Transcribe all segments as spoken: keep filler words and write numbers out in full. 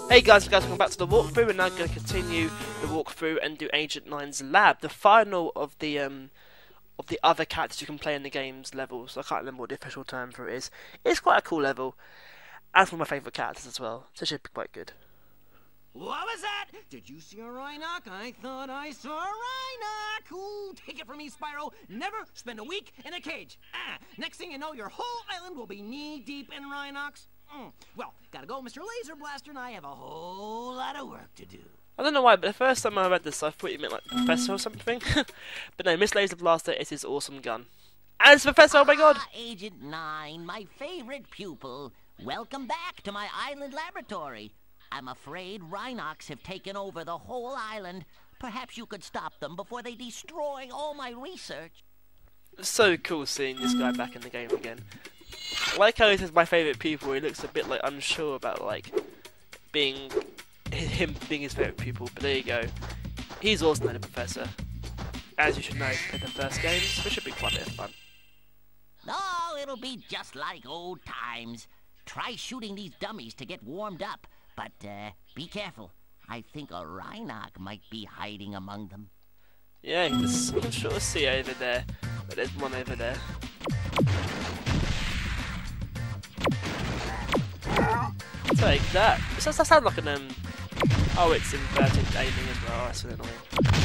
Hey guys, guys, welcome back to the walkthrough. We're now going to continue the walkthrough and do Agent nine's lab, the final of the um of the other characters you can play in the game's levels. I can't remember what the official term for it is. It's quite a cool level, and it's one of my favourite characters as well, so it should be quite good. What was that? Did you see a Rhynoc? I thought I saw a Rhynoc. Ooh, take it from me, Spyro. Never spend a week in a cage. Ah, next thing you know, your whole island will be knee-deep in Rhynocs. Mm. Well, gotta go. Mister Laser Blaster and I have a whole lot of work to do. I don't know why, but the first time I read this, I thought you meant like Professor or something. But no, Miss Laser Blaster is his awesome gun. And it's Professor, oh my god! Ah, Agent nine, my favorite pupil. Welcome back to my island laboratory. I'm afraid Rhynocs have taken over the whole island. Perhaps you could stop them before they destroy all my research. It's so cool seeing this guy back in the game again. I like how this is my favourite pupil. He looks a bit like unsure about like being him being his favourite pupil, but there you go. He's also the Professor. As you should know, in the first games, which should be quite a bit of fun. Oh, it'll be just like old times. Try shooting these dummies to get warmed up, but uh, be careful. I think a Rhynoc might be hiding among them. Yeah, you can sort of see over there, but there's one over there. Take that. Does that sound like an um? Oh, it's inverted aiming as well. That's so annoying.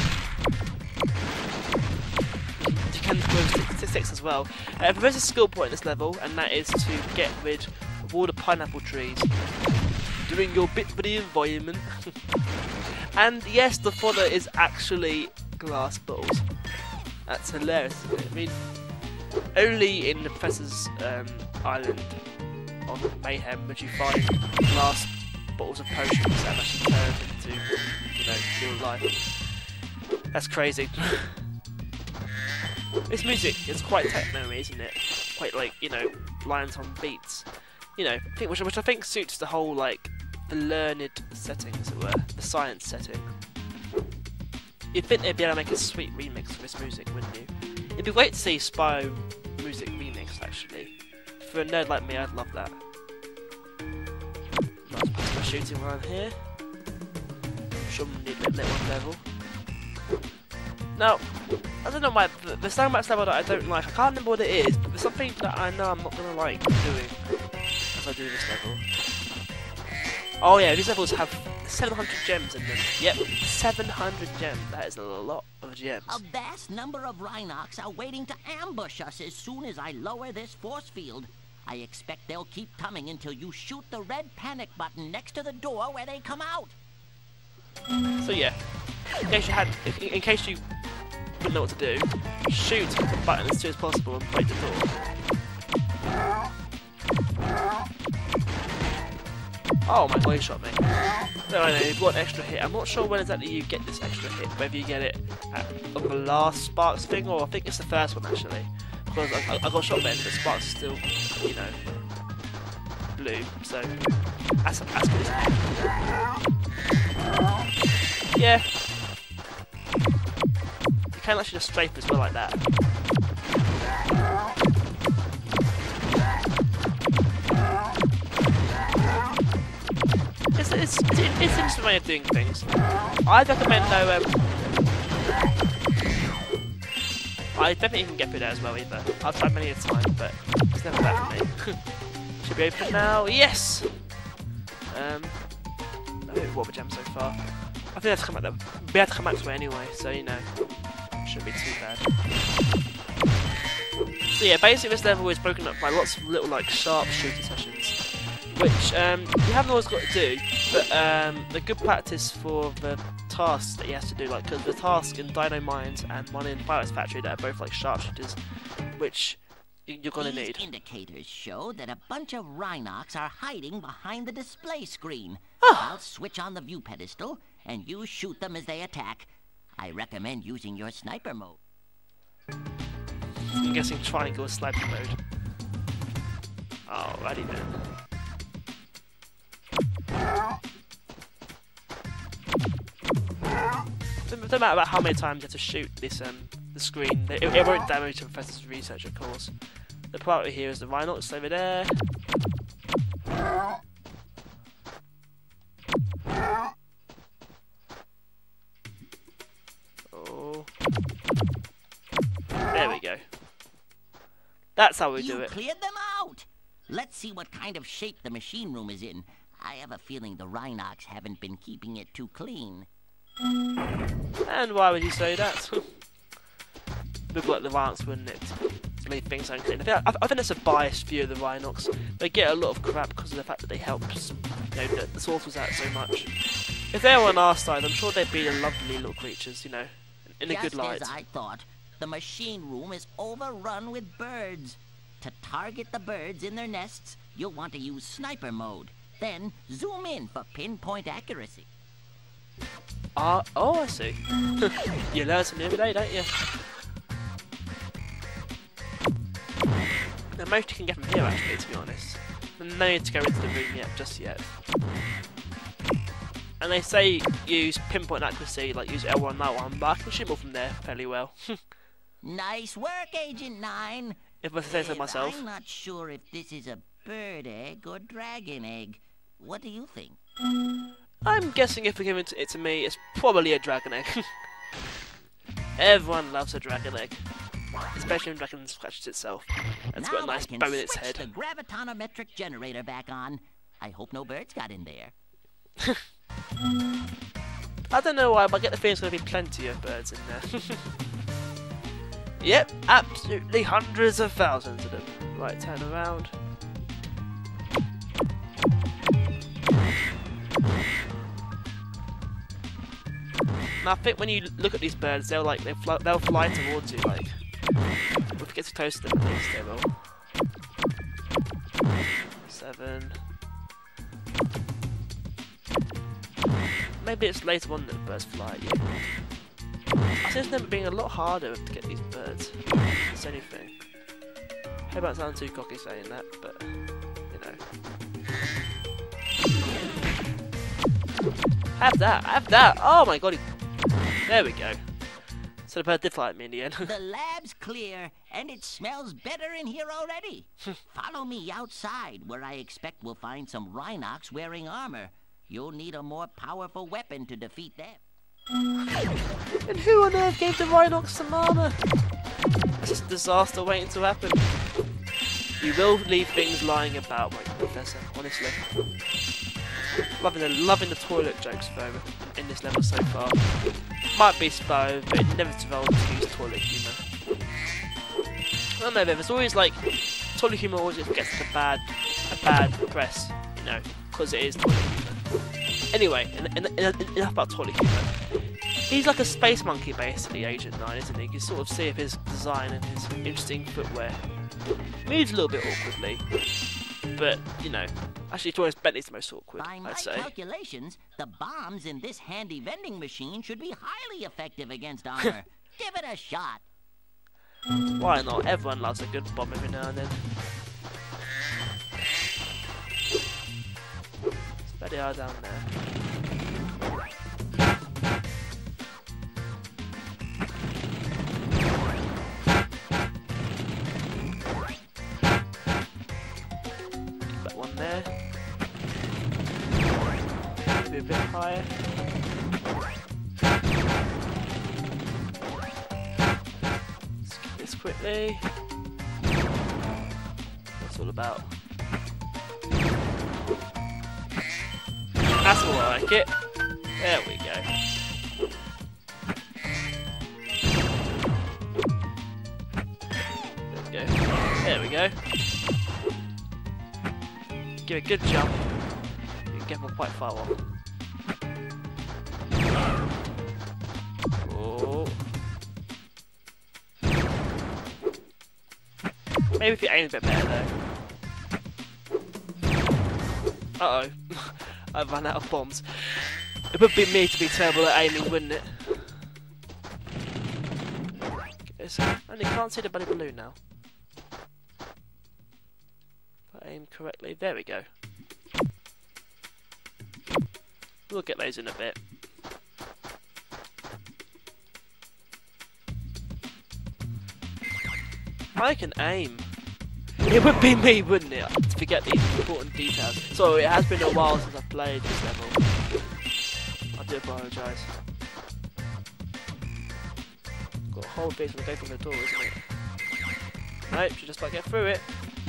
You can move statistics as well. Uh, there's a skill point in this level, and that is to get rid of all the pineapple trees, doing your bit for the environment. And yes, the fodder is actually glass bottles. That's hilarious, isn't it? I mean, only in the Professor's um, island on Mayhem would you find glass bottles of potions and actually turn into, you know, real life. That's crazy. This music is quite techno-y, isn't it? Quite like, you know, lines on beats. You know, I think, which, which I think suits the whole, like, the learned setting, as it were, the science setting. You'd think they'd be able to make a sweet remix of this music, wouldn't you? It'd be great to see Spyro music remix, actually. For a nerd like me, I'd love that. Nice plasma shooting around here. Show them the little one level. Now, I don't know why, but there's something about this level that I don't like. I can't remember what it is, but there's something that I know I'm not going to like doing as I do this level. Oh yeah, these levels have seven hundred gems in them. Yep, seven hundred gems. That is a lot of gems. A vast number of Rhynocs are waiting to ambush us as soon as I lower this force field. I expect they'll keep coming until you shoot the red panic button next to the door where they come out. So yeah, in case you had, in, in case you wouldn't know what to do, shoot the button as soon as possible and break the door. Oh my god, he shot me. No, I know, you've got an extra hit. I'm not sure when exactly you get this extra hit, whether you get it at on the last Sparks thing, or I think it's the first one actually. Because I, I got shot by it, but Sparks is still, you know, blue, so that's, that's good, isn't it? Yeah. You can actually just strafe as well like that. It's, it's, it's, it's an interesting way of doing things. I'd recommend though, um, I definitely can get through that as well either. I've tried many a time, but it's never that for me. Should be open now. Yes! Um, I don't know what the gem so far. I think they have to come out there. We have to come out this way anyway, so you know, shouldn't be too bad. So yeah, basically this level is broken up by lots of little like sharpshooter sessions, which um, you haven't always got to do, but um, they're good practice for the tasks that you have to do. Like, cause the task in Dino Mines and one in Fireworks Factory that are both like sharpshooters, which you're gonna These need. indicators show that a bunch of Rhynocs are hiding behind the display screen. Ah. I'll switch on the view pedestal, and you shoot them as they attack. I recommend using your sniper mode. I'm guessing triangle is sniper mode. Alrighty then. It doesn't matter about how many times you have to shoot this um the screen. It, it won't damage the Professor's research, of course. The priority here is the Rhynocs over there. There we go. That's how we You do it. cleared them out. Let's see what kind of shape the machine room is in. I have a feeling the Rhynocs haven't been keeping it too clean. And why would you say that? Look like the Rhynocs, wouldn't it? To leave things unclean. I think, I, I think that's a biased view of the Rhynocs. They get a lot of crap because of the fact that they help, you know, the, the sorcerers out so much. If they were on our side, I'm sure they'd be lovely little creatures, you know, in a Just good light. as I thought, the machine room is overrun with birds. To target the birds in their nests, you'll want to use sniper mode. Then zoom in for pinpoint accuracy. Ah, uh, oh, I see. You learn something every day, don't you? Now, most you can get from here, actually, to be honest. No need to go into the room yet, just yet. And they say use pinpoint accuracy, like use L one, L one, but I can shoot more from there fairly well. Nice work, Agent Nine. If I say so Well, myself. I'm not sure if this is a bird egg or dragon egg. What do you think? I'm guessing if we give it to, it to me, it's probably a dragon egg. Everyone loves a dragon egg. Especially when dragon scratches itself. And it's now got a nice I can bow in its switch head. the gravitonometric generator back on. I hope no birds got in there. I don't know why, but I get the feeling there's going to be plenty of birds in there. Yep, absolutely hundreds of thousands of them. Right, turn around. Now I think when you look at these birds, they'll like they fly, they'll fly towards you. Like, if it gets close to them, at least they will. Seven. Maybe it's later on that the birds fly at you. I see it's never being a lot harder to get these birds. That's anything. I hope I don't sound too cocky saying that, but you know. Have that, have that! Oh my god, he... There we go. So the bird did fly at me in the end. The lab's clear, and it smells better in here already. Follow me outside, where I expect we'll find some Rhynocs wearing armor. You'll need a more powerful weapon to defeat them. And who on earth gave the Rhynocs some armor? It's just a disaster waiting to happen. You will leave things lying about, my professor, honestly. Loving the, loving the toilet jokes though in this level so far. Might be Spyro, but it never developed to use toilet humour. I don't know, there's always like toilet humour always gets like a bad, a bad press, you know, because it is toilet humour. Anyway, en en en enough about toilet humour. He's like a space monkey basically, Agent Nine, isn't he? You can sort of see of his design and his interesting footwear. Moves a little bit awkwardly, but you know. Actually, Taurus Bentley's the most awkward, By my I'd say. calculations, the bombs in this handy vending machine should be highly effective against armor. Give it a shot. Why not? Everyone loves a good bomb every now and then. So they are down there. Got one there. Maybe a bit higher. Let's get this quickly. What's it all about? That's more like it. There we go. There we go. There we go. Give it a good jump. You can get them quite far off. Oh. Maybe if you aim a bit better though. Uh oh. I've run out of bombs. It would be me to be terrible at aiming, wouldn't it? Okay, so I only can't see the bloody balloon now. If I aim correctly, there we go. We'll get those in a bit. I can aim. It would be me, wouldn't it, to forget these important details. So it has been a while since I've played this level. I do apologise. Got a whole bit to go from the door, isn't it? Nope, should just about get through it.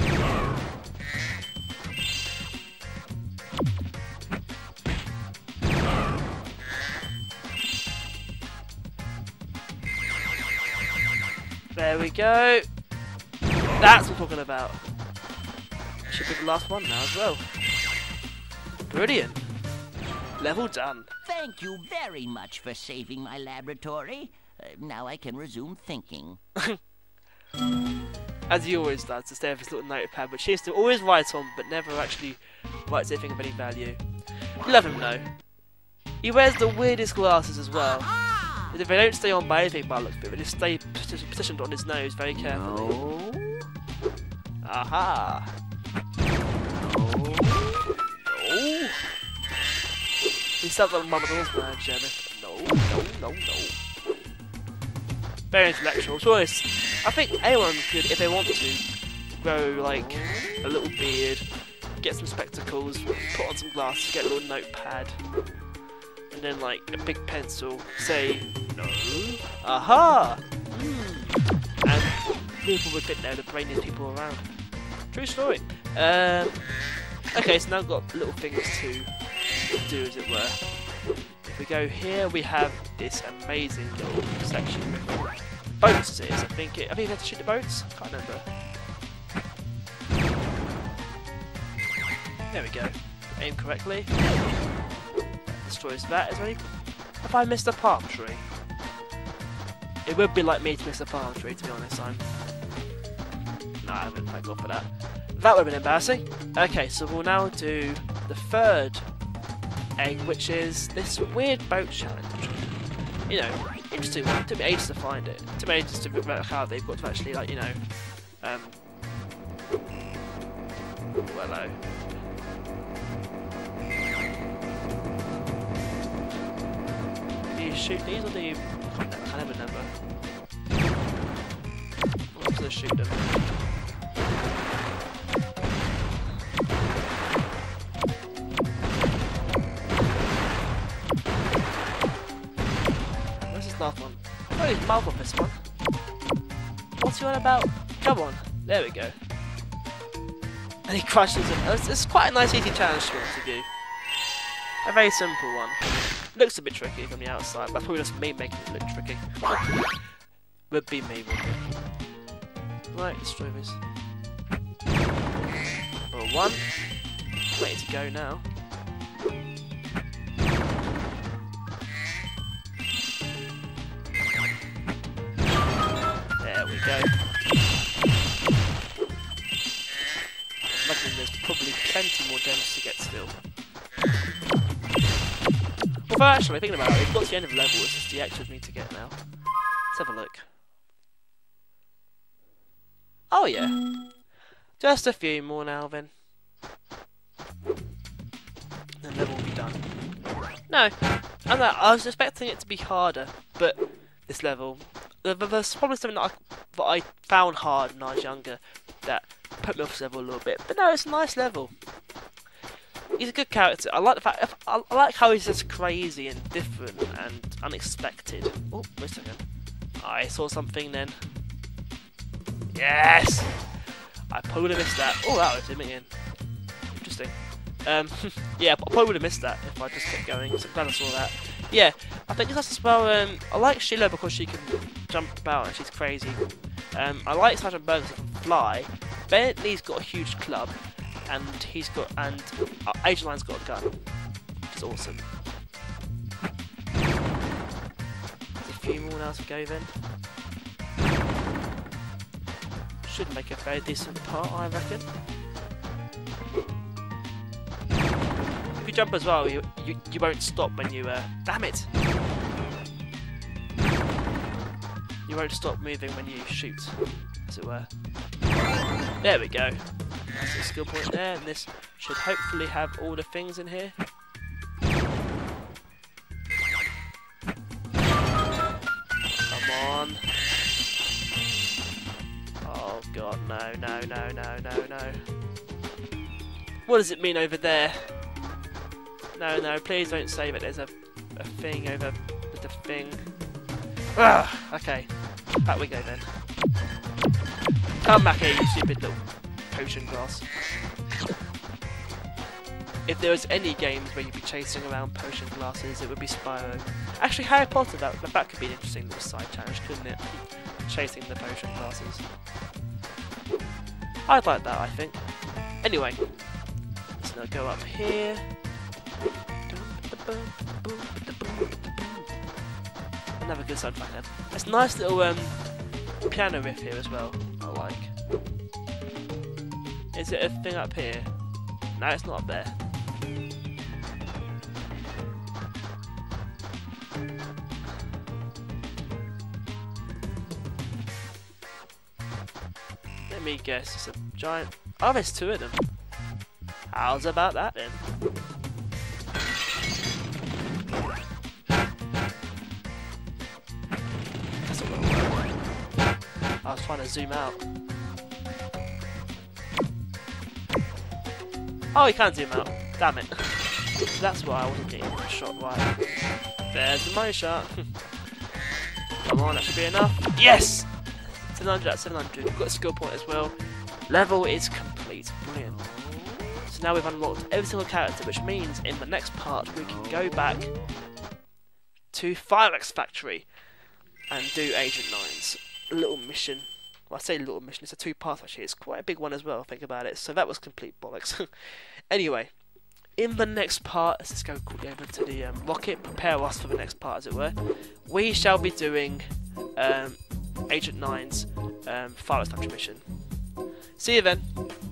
There we go. That's what I'm talking about. Should be the last one now as well. Brilliant. Level done. Thank you very much for saving my laboratory. Uh, now I can resume thinking. As he always does, to stay with his little notepad, which he used to always write on, but never actually writes anything of any value. Love him though. He wears the weirdest glasses as well. If they don't stay on by anything by the looks of it, they just stay positioned on his nose very carefully. No. Aha! No. He sounds like Mama Doll's man, Jeremy. No, no, no, no. Very intellectual choice. I think anyone could, if they want to, grow like a little beard, get some spectacles, put on some glasses, get a little notepad, and then like a big pencil, say no. Aha! Mm. And people would fit there, the brainiest people around. True story. Um, okay, so now we've got little things to do, as it were. If we go here, we have this amazing little section with boats. It is, I think. It, I think we have to shoot the boats. Can't remember. There we go. Aim correctly. Destroys that. Is there any... Have I missed a palm tree? It would be like me to miss a palm tree, to be honest. I'm. No, I haven't. Thank God for that. That would have been embarrassing. Okay, so we'll now do the third egg, which is this weird boat challenge. You know, interesting one. It took me ages to find it. It took me ages to figure out how they've got to actually, like, you know, um, well, hello. Do you shoot these or do you? I can't never remember. I'm just gonna shoot them. Last one. Oh, his mouth off this one. What's he on about? Come on. There we go. And he crushes him. It's, it's quite a nice easy challenge to be honest with you. A very simple one. Looks a bit tricky from the outside, but that's probably just me making it look tricky. Would be me, wouldn't it? Right, destroy this. Well, one. Ready to go now. There we go. I imagine there's probably plenty more gems to get still. Although actually, thinking about it, we've got to the end of the level, it's just the extras we need to get now. Let's have a look. Oh yeah. Just a few more now then. Then the level will be done. No, I know, I was expecting it to be harder, but this level, there's probably something that I, that I found hard when I was younger that put me off this level a little bit. But no, it's a nice level. He's a good character. I like the fact, I, I like how he's just crazy and different and unexpected. Oh, wait a second. I saw something then. Yes! I probably would have missed that. Oh, that was zooming in. Interesting. Um, yeah, I probably would have missed that if I just kept going, so I'm glad I saw that. Yeah, I think that's as well, um, I like Sheila because she can jump about and she's crazy. Um, I like Sergeant Burger because he can fly. Bentley's got a huge club, and he's got, and uh, Agent Line's got a gun, which is awesome. There's a few more now to go then. Should make a very decent part, I reckon. If you jump as well, you you, you won't stop when you, uh, damn it! You won't stop moving when you shoot, as it were. There we go. That's a skill point there, and this should hopefully have all the things in here. Come on. Oh god, no, no, no, no, no, no. What does it mean over there? No, no, please don't save it. There's a, a thing over with the thing. Ah, okay. Back we go then. Come back here, you stupid little potion glass. If there was any games where you'd be chasing around potion glasses, it would be Spyro. Actually, Harry Potter, that, that could be an interesting little side challenge, couldn't it? Chasing the potion glasses. I'd like that, I think. Anyway, let's now go up here. Another good soundtrack then. It's a nice little um, piano riff here as well, I like. Is it a thing up here? No, it's not up there. Let me guess, it's a giant... Oh, there's two of them. How's about that then? That's a lot. I was trying to zoom out. Oh, you can zoom out. Damn it. That's why I wasn't getting the shot right. There's the money shot. Come on, that should be enough. Yes! seven hundred out of seven hundred. We've got a skill point as well. Level is complete. Brilliant. So now we've unlocked every single character, which means in the next part we can go back to Rhynocs Factory and do Agent nine's little mission. Well, I say little mission, it's a two-part actually. It's quite a big one as well, think about it. So that was complete bollocks. Anyway, in the next part, let's just go quickly over to the um, rocket, prepare us for the next part as it were. We shall be doing um, Agent nine's um, Rhynocs Factory mission. See you then.